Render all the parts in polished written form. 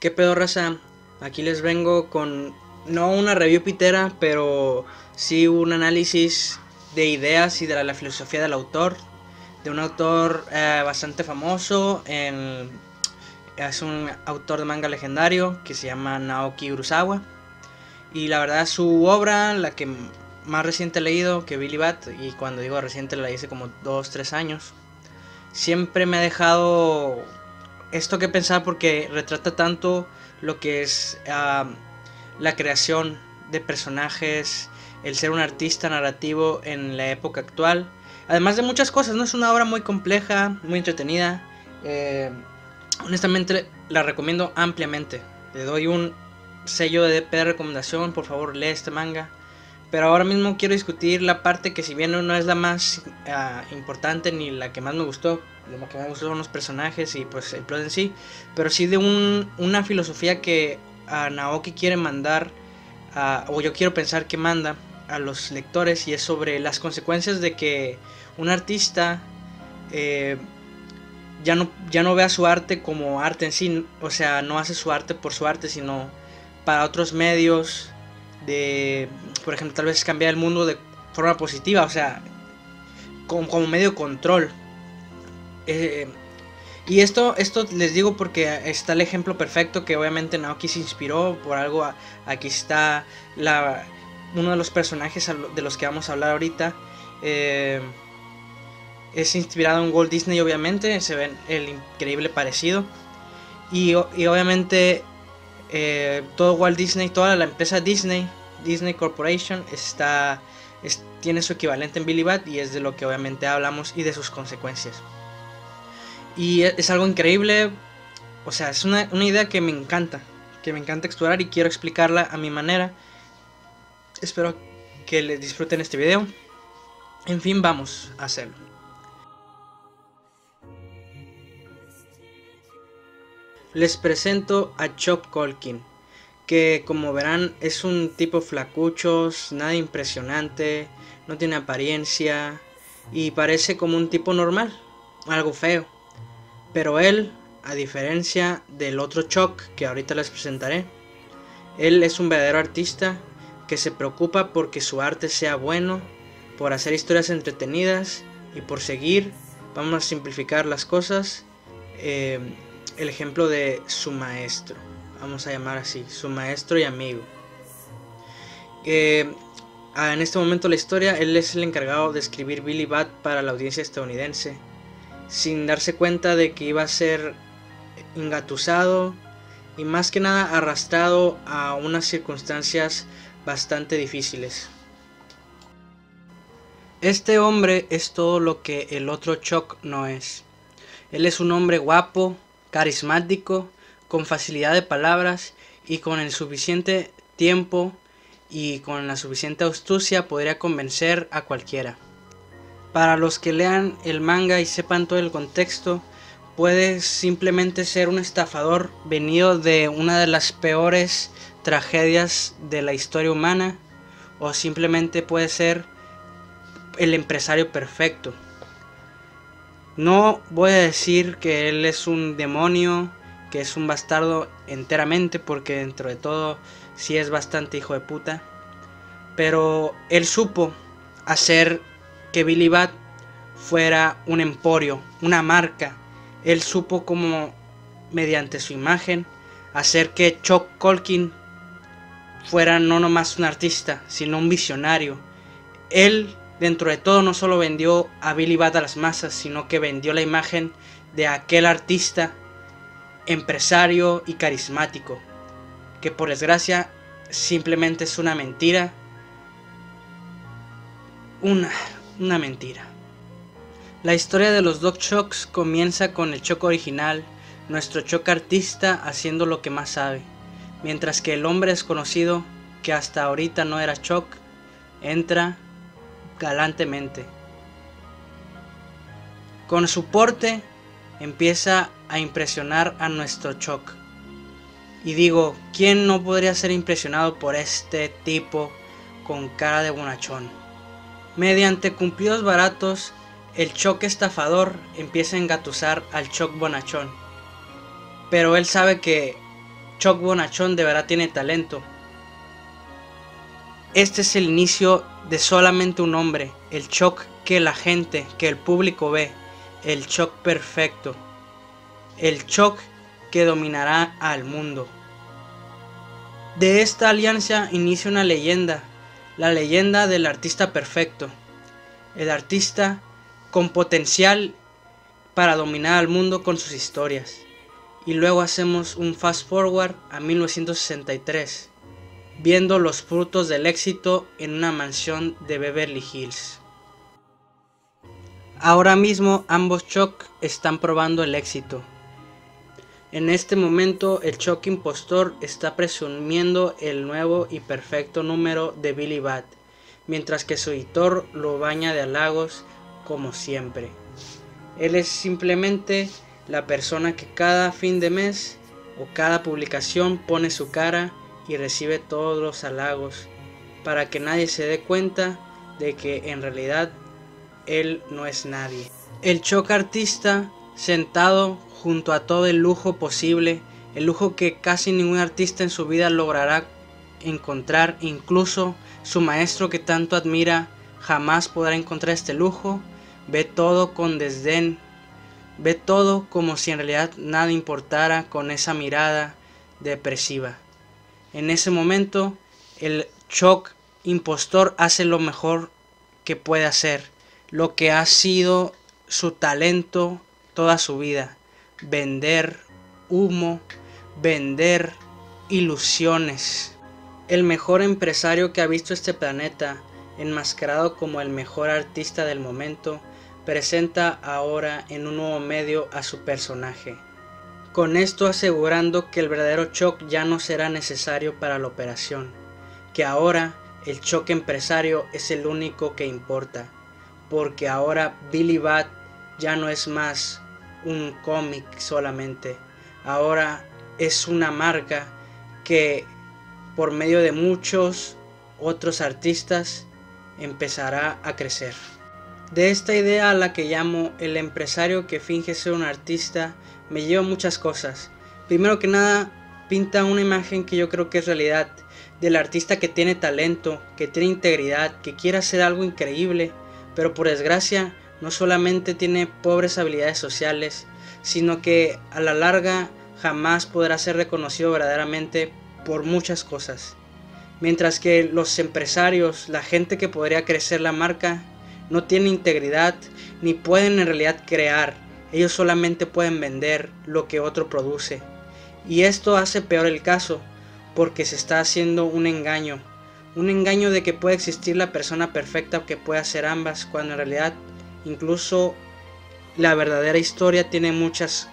¿Qué pedo, raza? Aquí les vengo con no una review pitera, pero sí un análisis de ideas y de la filosofía del autor, de un autor bastante famoso. Es un autor de manga legendario que se llama Naoki Urasawa. Y la verdad su obra, la que más reciente he leído, que Billy Bat, y cuando digo reciente la hice como 2-3 años, siempre me ha dejado esto que pensar porque retrata tanto lo que es la creación de personajes, el ser un artista narrativo en la época actual. Además de muchas cosas, ¿no? Es una obra muy compleja, muy entretenida. Honestamente la recomiendo ampliamente. Le doy un sello de recomendación, por favor lee este manga. Pero ahora mismo quiero discutir la parte que, si bien no es la más importante ni la que más me gustó, lo que más me gustó son los personajes y pues el plot en sí, pero sí de una filosofía que Naoki quiere mandar, o yo quiero pensar que manda a los lectores, y es sobre las consecuencias de que un artista ya no vea su arte como arte en sí, o sea, no hace su arte por su arte, sino para otros medios, de, por ejemplo, tal vez cambiar el mundo de forma positiva, o sea, como medio de control. Y esto les digo porque está el ejemplo perfecto, que obviamente Naoki se inspiró por algo. Aquí está uno de los personajes de los que vamos a hablar ahorita. Es inspirado en Walt Disney, obviamente, se ve el increíble parecido. Y obviamente todo Walt Disney, toda la empresa Disney Corporation tiene su equivalente en Billy Bat, y es de lo que obviamente hablamos y de sus consecuencias. Y es algo increíble, o sea, es una idea que me encanta explorar y quiero explicarla a mi manera. Espero que les disfruten este video. En fin, vamos a hacerlo. Les presento a Chuck Colkin, que como verán es un tipo flacuchos, nada impresionante, no tiene apariencia y parece como un tipo normal, algo feo. Pero él, a diferencia del otro Chuck que ahorita les presentaré, él es un verdadero artista que se preocupa porque su arte sea bueno, por hacer historias entretenidas y por seguir, vamos a simplificar las cosas, el ejemplo de su maestro, vamos a llamar así, su maestro y amigo. En este momento de la historia, él es el encargado de escribir Billy Bat para la audiencia estadounidense, sin darse cuenta de que iba a ser engatusado y más que nada arrastrado a unas circunstancias bastante difíciles. Este hombre es todo lo que el otro Chuck no es. Él es un hombre guapo, carismático, con facilidad de palabras y con el suficiente tiempo y con la suficiente astucia podría convencer a cualquiera. Para los que lean el manga y sepan todo el contexto, puede simplemente ser un estafador venido de una de las peores tragedias de la historia humana, o simplemente puede ser el empresario perfecto. No voy a decir que él es un demonio, que es un bastardo enteramente, porque dentro de todo sí es bastante hijo de puta, pero él supo hacer que Billy Bat fuera un emporio, una marca. Él supo como mediante su imagen hacer que Chuck Colkin fuera no nomás un artista, sino un visionario. Él dentro de todo no solo vendió a Billy Bat a las masas, sino que vendió la imagen de aquel artista, empresario y carismático, que por desgracia simplemente es una mentira. Una mentira. La historia de los dos Chucks comienza con el Chuck original, nuestro Chuck artista haciendo lo que más sabe, mientras que el hombre desconocido, que hasta ahorita no era Chuck, entra galantemente. Con su porte empieza a impresionar a nuestro Chuck. Y digo, ¿quién no podría ser impresionado por este tipo con cara de bonachón? Mediante cumplidos baratos, el Chuck estafador empieza a engatusar al Chuck bonachón. Pero él sabe que Chuck bonachón de verdad tiene talento. Este es el inicio de solamente un hombre, el Chuck que la gente, que el público ve, el Chuck perfecto, el Chuck que dominará al mundo. De esta alianza inicia una leyenda, la leyenda del artista perfecto, el artista con potencial para dominar al mundo con sus historias. Y luego hacemos un fast forward a 1963, viendo los frutos del éxito en una mansión de Beverly Hills. Ahora mismo ambos Chuck están probando el éxito. En este momento el Chuck impostor está presumiendo el nuevo y perfecto número de Billy Bat, mientras que su editor lo baña de halagos como siempre. Él es simplemente la persona que cada fin de mes o cada publicación pone su cara y recibe todos los halagos, para que nadie se dé cuenta de que en realidad él no es nadie. El Chuck artista sentado junto a todo el lujo posible, el lujo que casi ningún artista en su vida logrará encontrar, incluso su maestro que tanto admira jamás podrá encontrar este lujo. Ve todo con desdén, ve todo como si en realidad nada importara, con esa mirada depresiva. En ese momento el Chuck impostor hace lo mejor que puede hacer, lo que ha sido su talento toda su vida: vender humo, vender ilusiones. El mejor empresario que ha visto este planeta, enmascarado como el mejor artista del momento, presenta ahora en un nuevo medio a su personaje, con esto asegurando que el verdadero Chuck ya no será necesario para la operación, que ahora el Chuck empresario es el único que importa, porque ahora Billy Bat ya no es más un cómic solamente, ahora es una marca que por medio de muchos otros artistas empezará a crecer. De esta idea a la que llamo el empresario que finge ser un artista me lleva muchas cosas. Primero que nada, pinta una imagen que yo creo que es realidad, del artista que tiene talento, que tiene integridad, que quiere hacer algo increíble, pero por desgracia no solamente tiene pobres habilidades sociales, sino que a la larga jamás podrá ser reconocido verdaderamente por muchas cosas. Mientras que los empresarios, la gente que podría crecer la marca, no tienen integridad ni pueden en realidad crear. Ellos solamente pueden vender lo que otro produce. Y esto hace peor el caso, porque se está haciendo un engaño de que puede existir la persona perfecta que puede hacer ambas, cuando en realidad incluso la verdadera historia tiene muchos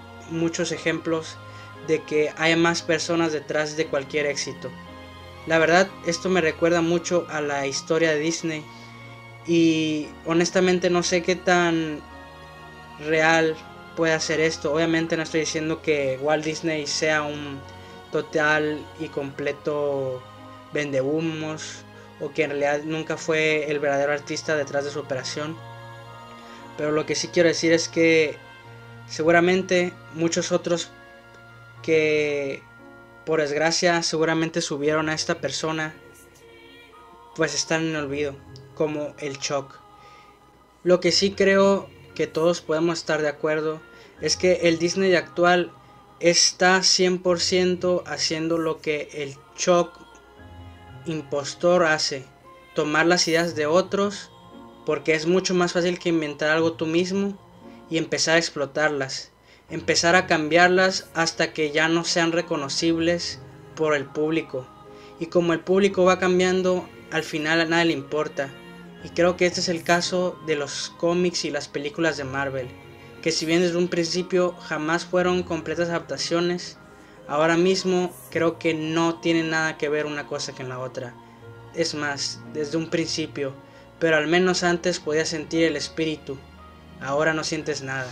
ejemplos de que hay más personas detrás de cualquier éxito. La verdad, esto me recuerda mucho a la historia de Disney, y honestamente no sé qué tan real puede hacer esto. Obviamente no estoy diciendo que Walt Disney sea un total y completo vendehumos, o que en realidad nunca fue el verdadero artista detrás de su operación, pero lo que sí quiero decir es que seguramente muchos otros que por desgracia seguramente subieron a esta persona pues están en olvido, como el Chuck. Lo que sí creo que todos podemos estar de acuerdo es que el Disney actual está 100% haciendo lo que el Chuck impostor hace: tomar las ideas de otros, porque es mucho más fácil que inventar algo tú mismo, y empezar a explotarlas, empezar a cambiarlas hasta que ya no sean reconocibles por el público. Y como el público va cambiando, al final a nadie le importa. Y creo que este es el caso de los cómics y las películas de Marvel, que si bien desde un principio jamás fueron completas adaptaciones, ahora mismo creo que no tienen nada que ver una cosa con la otra. Es más, desde un principio, pero al menos antes podías sentir el espíritu, ahora no sientes nada.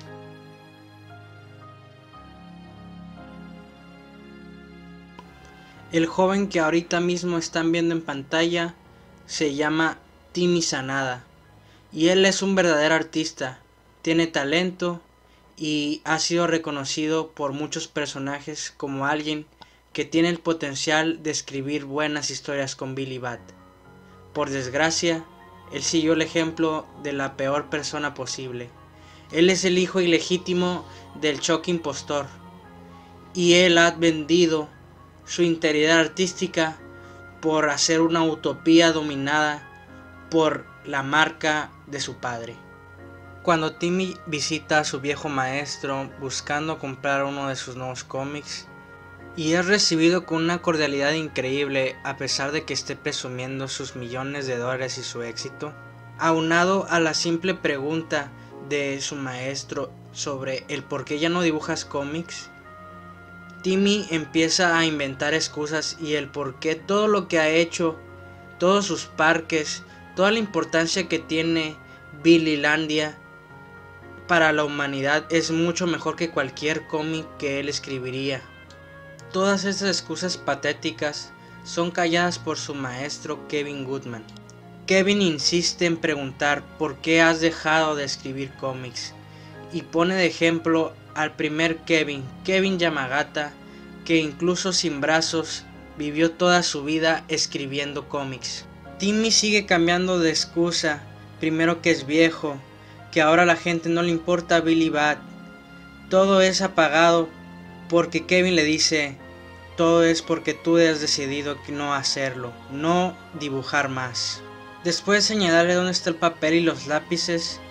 El joven que ahorita mismo están viendo en pantalla se llama Timmy Sanada, y él es un verdadero artista, tiene talento y ha sido reconocido por muchos personajes como alguien que tiene el potencial de escribir buenas historias con Billy Bat. Por desgracia, él siguió el ejemplo de la peor persona posible. Él es el hijo ilegítimo del Chucky impostor, y él ha vendido su integridad artística por hacer una utopía dominada por la marca de su padre. Cuando Timmy visita a su viejo maestro buscando comprar uno de sus nuevos cómics, y es recibido con una cordialidad increíble a pesar de que esté presumiendo sus millones de dólares y su éxito, aunado a la simple pregunta de su maestro sobre el por qué ya no dibujas cómics, Timmy empieza a inventar excusas y el por qué todo lo que ha hecho, todos sus parques, toda la importancia que tiene Billylandia para la humanidad es mucho mejor que cualquier cómic que él escribiría. Todas esas excusas patéticas son calladas por su maestro Kevin Goodman. Kevin insiste en preguntar por qué has dejado de escribir cómics y pone de ejemplo al primer Kevin Yamagata, que incluso sin brazos vivió toda su vida escribiendo cómics. Timmy sigue cambiando de excusa, primero que es viejo, que ahora a la gente no le importa Billy Bat. Todo es apagado porque Kevin le dice: todo es porque tú has decidido no hacerlo, no dibujar más. Después de señalarle dónde está el papel y los lápices,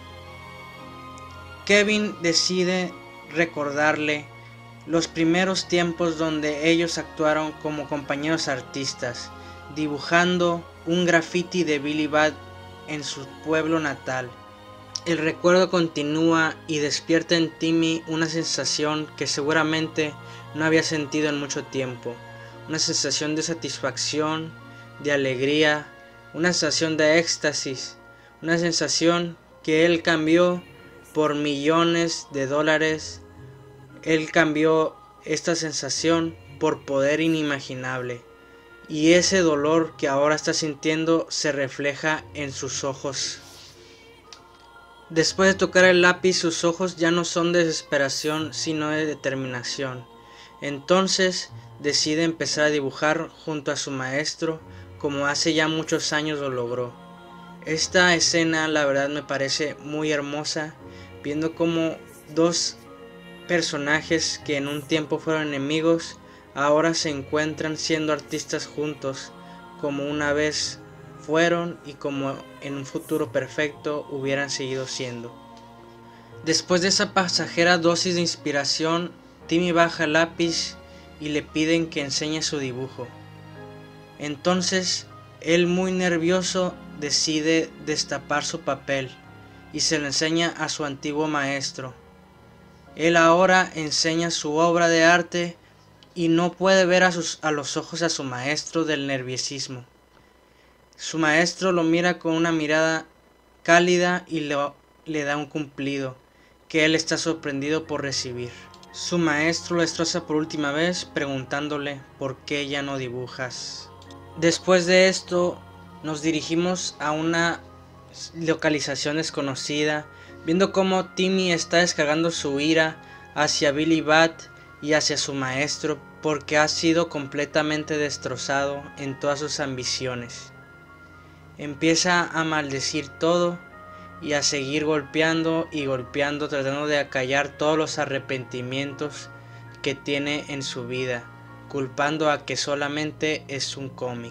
Kevin decide recordarle los primeros tiempos donde ellos actuaron como compañeros artistas, dibujando un graffiti de Billy Bat en su pueblo natal. El recuerdo continúa y despierta en Timmy una sensación que seguramente no había sentido en mucho tiempo, una sensación de satisfacción, de alegría, una sensación de éxtasis, una sensación que él cambió por millones de dólares. Él cambió esta sensación por poder inimaginable, y ese dolor que ahora está sintiendo se refleja en sus ojos. Después de tocar el lápiz, sus ojos ya no son de desesperación, sino de determinación. Entonces decide empezar a dibujar junto a su maestro, como hace ya muchos años lo logró. Esta escena la verdad me parece muy hermosa, viendo cómo dos personajes que en un tiempo fueron enemigos, ahora se encuentran siendo artistas juntos, como una vez fueron y como en un futuro perfecto hubieran seguido siendo. Después de esa pasajera dosis de inspiración, Timmy baja el lápiz y le piden que enseñe su dibujo. Entonces, él muy nervioso decide destapar su papel y se lo enseña a su antiguo maestro. Él ahora enseña su obra de arte y no puede ver a los ojos a su maestro del nerviosismo. Su maestro lo mira con una mirada cálida y le da un cumplido que él está sorprendido por recibir. Su maestro lo destroza por última vez preguntándole por qué ya no dibujas. Después de esto nos dirigimos a una localización desconocida, viendo cómo Timmy está descargando su ira hacia Billy Bat y hacia su maestro porque ha sido completamente destrozado en todas sus ambiciones. Empieza a maldecir todo y a seguir golpeando y golpeando, tratando de acallar todos los arrepentimientos que tiene en su vida, culpando a que solamente es un cómic.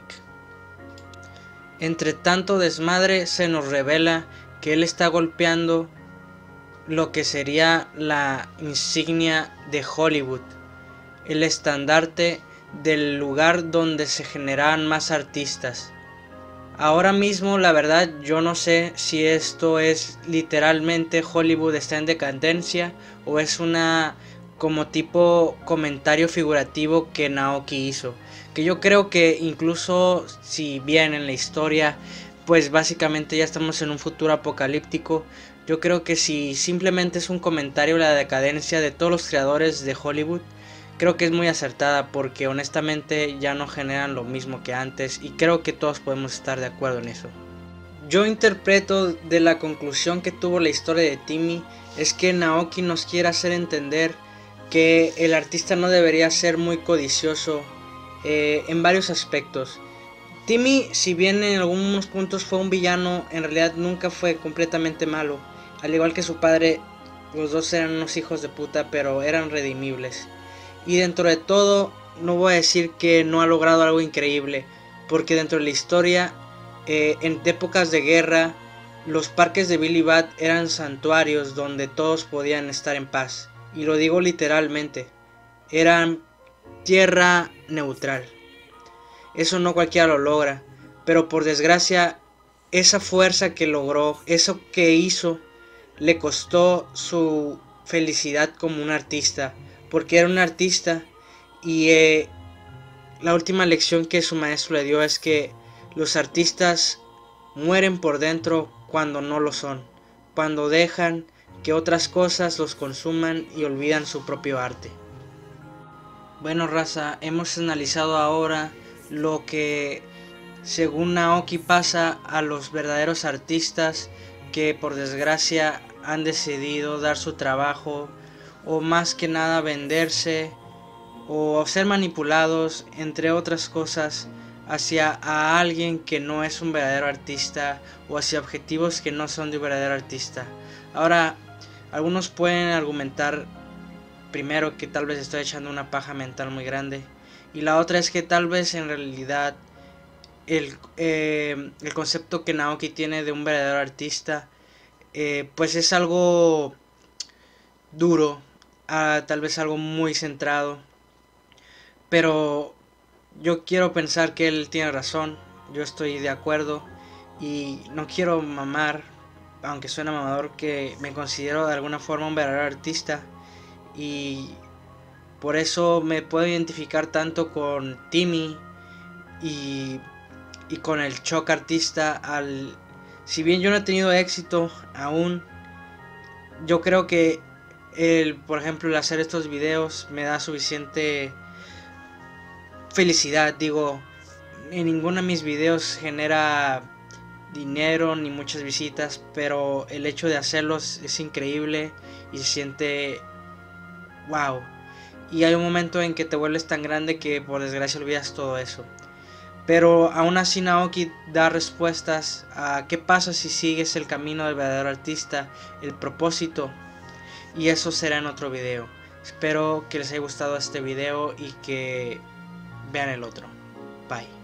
Entre tanto desmadre se nos revela que él está golpeando lo que sería la insignia de Hollywood, el estandarte del lugar donde se generaban más artistas. Ahora mismo la verdad yo no sé si esto es literalmente Hollywood está en decadencia o es una como tipo comentario figurativo que Naoki hizo, que yo creo que incluso si bien en la historia pues básicamente ya estamos en un futuro apocalíptico, yo creo que si simplemente es un comentario a la decadencia de todos los creadores de Hollywood, creo que es muy acertada porque honestamente ya no generan lo mismo que antes y creo que todos podemos estar de acuerdo en eso. Yo interpreto de la conclusión que tuvo la historia de Timmy es que Naoki nos quiere hacer entender que el artista no debería ser muy codicioso en varios aspectos. Timmy, si bien en algunos puntos fue un villano, en realidad nunca fue completamente malo. Al igual que su padre, los dos eran unos hijos de puta, pero eran redimibles. Y dentro de todo, no voy a decir que no ha logrado algo increíble, porque dentro de la historia, en épocas de guerra, los parques de Billy Bat eran santuarios donde todos podían estar en paz. Y lo digo literalmente, eran tierra neutral. Eso no cualquiera lo logra, pero por desgracia, esa fuerza que logró, eso que hizo, le costó su felicidad como un artista, porque era un artista y la última lección que su maestro le dio es que los artistas mueren por dentro cuando no lo son, cuando dejan que otras cosas los consuman y olvidan su propio arte. Bueno, raza, hemos analizado ahora lo que según Naoki pasa a los verdaderos artistas que por desgracia han decidido dar su trabajo o más que nada venderse o ser manipulados, entre otras cosas, hacia a alguien que no es un verdadero artista o hacia objetivos que no son de un verdadero artista. Ahora, algunos pueden argumentar primero que tal vez estoy echando una paja mental muy grande, y la otra es que tal vez en realidad el concepto que Naoki tiene de un verdadero artista pues es algo duro, tal vez algo muy centrado, pero yo quiero pensar que él tiene razón, yo estoy de acuerdo y no quiero mamar, aunque suena mamador, que me considero de alguna forma un verdadero artista y por eso me puedo identificar tanto con Timmy y con el Choc artista. Si bien yo no he tenido éxito aún, yo creo que por ejemplo, el hacer estos videos me da suficiente felicidad. Digo, en ninguno de mis videos genera dinero ni muchas visitas, pero el hecho de hacerlos es increíble y se siente wow. Y hay un momento en que te vuelves tan grande que por desgracia olvidas todo eso. Pero aún así Naoki da respuestas a qué pasa si sigues el camino del verdadero artista, el propósito, y eso será en otro video. Espero que les haya gustado este video y que vean el otro. Bye.